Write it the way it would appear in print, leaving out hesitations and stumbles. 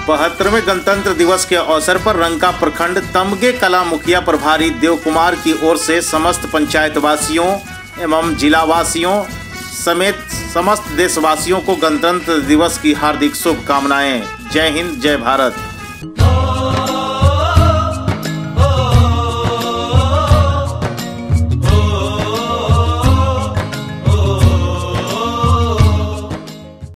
72वें गणतंत्र दिवस के अवसर पर रंका प्रखंड तमगे कला मुखिया प्रभारी देव कुमार की ओर से समस्त पंचायतवासियों एवं जिलावासियों समेत समस्त देशवासियों को गणतंत्र दिवस की हार्दिक शुभकामनाएं। जय हिंद, जय भारत।